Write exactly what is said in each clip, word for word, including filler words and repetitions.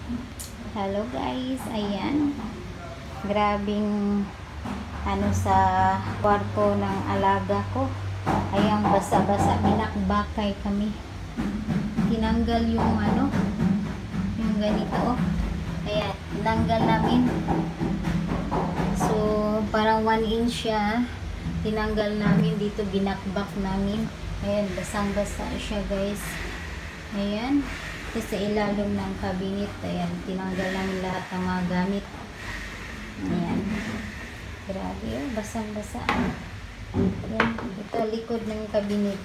Hello guys, ayan. Grabing ano sa kwarto ng alaga ko. Ayan, basa-basa, binakbakay kami. Tinanggal yung ano, yung ganito. Oh. Ayan, tinanggal namin. So, parang one inch siya. Tinanggal namin dito, binakbak namin. Ayan, basang-basa siya guys. Ayan. Sa ilalim ng cabinet, ayan, tinanggal namin lahat ng mga gamit. Ayan. Grabe, oh, basang-basa. Ayan, ito likod ng cabinet.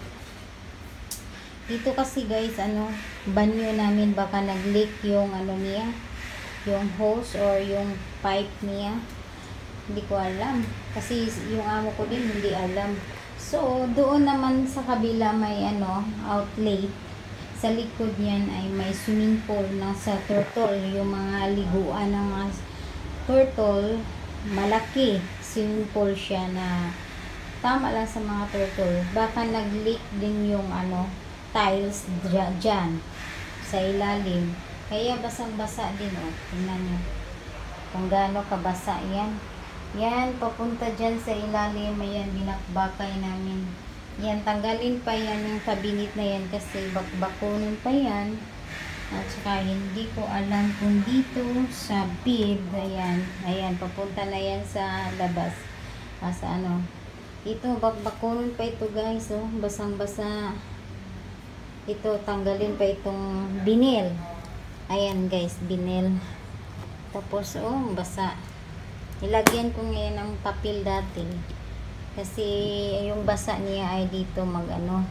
Dito kasi guys, ano, banyo namin, baka nag-leak yung ano niya, yung hose or yung pipe niya. Hindi ko alam. Kasi yung amo ko din hindi alam. So, doon naman sa kabila may ano, outlet. Sa likod niyan ay may swimming pool na sa turtle. Yung mga liguan ng mga turtle, malaki. Swimming pool siya na tama lang sa mga turtle. Baka nag-leak din yung ano, tiles dyan sa ilalim. Kaya basang-basa din, oh. Tingnan nyo kung gaano kabasa yan. Yan, papunta dyan sa ilalim. Ayan, binakbakay namin. Yan, tanggalin pa yan yung cabinet na yan kasi bakbakunin pa yan. At saka hindi ko alam kung dito sa bib, ayan, ayan, papunta na yan sa labas. Ah, sa ano. Ito, bakbakunin pa ito guys, oh, basang-basa. Ito, tanggalin pa itong binil. Ayan guys, binil. Tapos, oh, basa. Ilagyan ko ngayon ng papel dati. Kasi yung basa niya ay dito mag ano.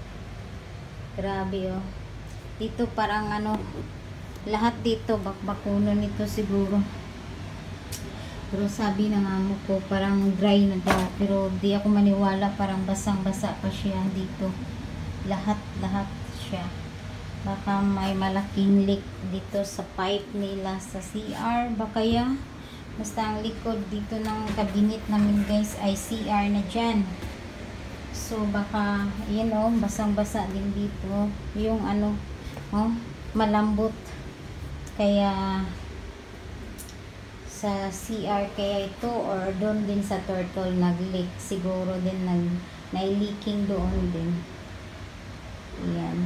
Grabe oh. Dito parang ano, lahat dito bakbakuno nito siguro. Pero sabi ng amo ko parang dry na daw. Pero di ako maniwala, parang basang-basa pa siya dito. Lahat-lahat siya. Baka may malaking leak dito sa pipe nila sa C R. Baka ya. Basta ang likod dito ng cabinet namin guys ay C R na dyan. So baka, yun o, oh, basang-basa din dito. Yung ano, oh, malambot. Kaya sa C R kaya ito or doon din sa turtle nag-leak. Siguro din nag, na-leaking doon din. Ayan.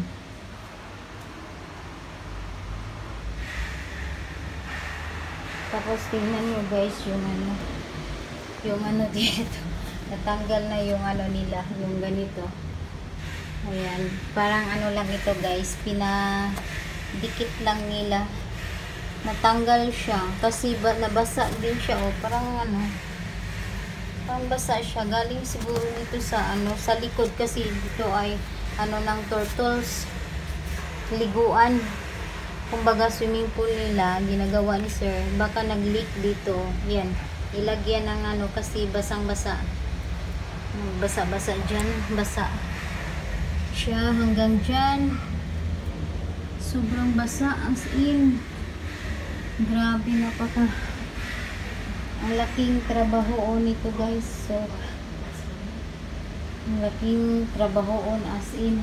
Tapos tingnan nyo guys yung ano, yung ano dito, natanggal na yung ano nila, yung ganito. Ayan, parang ano lang ito guys, pinadikit lang nila. Natanggal siya, kasi ba, nabasa din siya, oh, parang ano, parang basa siya, galing siguro dito sa ano, sa likod kasi dito ay ano ng turtles, liguan. Kumbaga swimming pool nila, ginagawa ni sir, baka nag-leak dito. Yan, ilagyan ng ano kasi basang-basa. Basa-basa dyan, basa siya hanggang dyan. Sobrang basa, as in. Grabe, napaka ang laking trabaho nito guys. So, ang laking trabaho as in.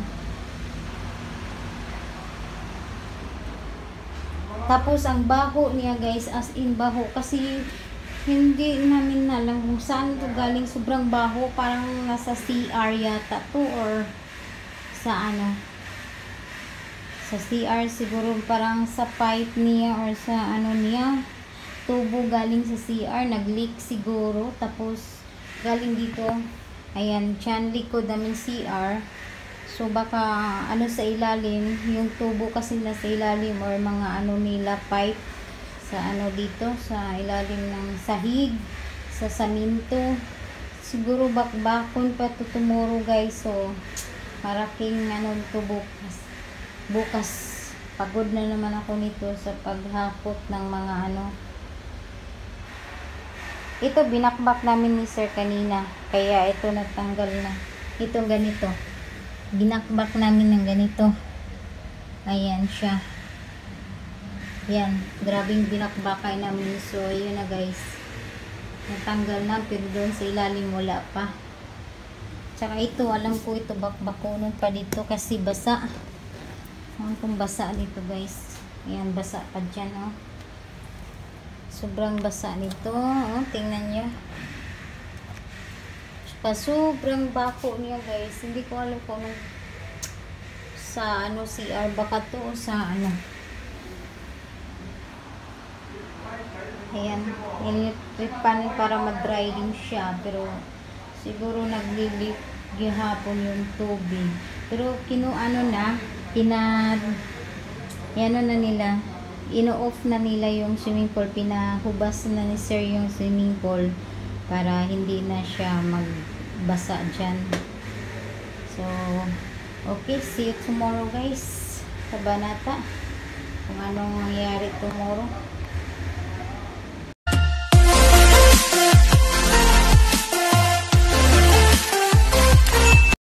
Tapos ang baho niya guys, as in baho, kasi hindi namin alam kung saan ito galing. Sobrang baho, parang nasa C R yata to or sa ano, sa C R siguro, parang sa pipe niya or sa ano niya, tubo galing sa C R, nag-leak siguro. Tapos galing dito, ayan, tiyan likod namin C R. So baka ano sa ilalim, yung tubo kasi na sa ilalim or mga ano nila pipe sa ano dito sa ilalim ng sahig, sa saminto. Siguro bakbakon pa to tomorrow guys. So paraking ano to bukas. Bukas pagod na naman ako nito sa paghakot ng mga ano. Ito binakbak namin ni sir kanina, kaya ito natanggal na. Itong ganito, binakbak namin ng ganito. Ayan siya. Yan, grabing binakbakay namin. So yun na guys, natanggal na, pero doon sa ilalim wala pa. Tsaka ito, alam ko ito bakbakunon pa dito kasi basa. Alam kong basa dito guys. Ayan, basa pa dyan, oh. Sobrang basa nito, oh. Tingnan nyo. Pa sobrang bako niya, guys. Hindi ko alam kung anong sa ano C R baka to o sa ano. Ayan, initripan para mag-dry din siya, pero siguro naglilip gihapon yung tubig. Pero kinuano na, pina ano na nila, ino-off na nila yung swimming pool, pinahubas na ni sir yung swimming pool para hindi na siya magbasa dyan. So, okay, see you tomorrow guys. Kabanata. Kung anong mangyayari tomorrow.